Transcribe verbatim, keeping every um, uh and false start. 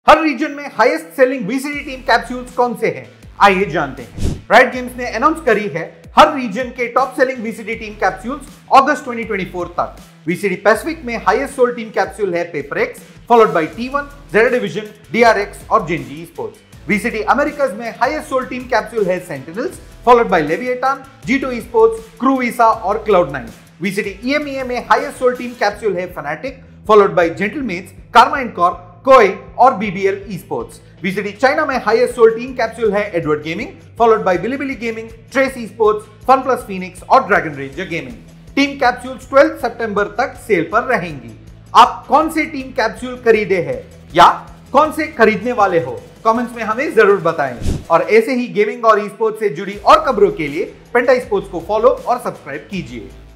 हर region में highest selling VCD team capsules कौन से हैं? आइए जानते हैं। राइट गेम्स ने अनाउंस करी है हर रीजन के top selling VCD team capsules August twenty twenty four तक। वीसीडी पैसिफिक में हाईएस्ट सोल्ड टीम कैप्सूल है Paper X, followed by T one, Z Division, DRX और जेनजी स्पोर्ट्स। वीसीडी अमेरिकाज में हाईएस्ट सोल्ड टीम कैप्सूल है Sentinels, followed by Leviatan, G two sports, Kru Visa और Cloud Nine. VCD EMEA में highest sold team capsule है Fnatic, followed by gentlemen's, Karma and Corp, KOI और BBL esports. VCD China में highest sold team capsule है Edward Gaming, followed by Bilibili Gaming, Trace esports, Fun Plus Phoenix और Dragon Ranger Gaming. Team capsules बारह सितंबर तक cell पर रहेंगी। आप कौन से टीम कैप्सूल खरीदे हैं या कौन से खरीदने वाले हो? कमेंट्स में हमें जरूर बताएं। और ऐसे ही गेमिंग और ई स्पोर्ट्स से जुड़ी और खबरों के लिए पेंटा स्पोर्ट्स को फॉलो और सब्सक्राइब कीजिए।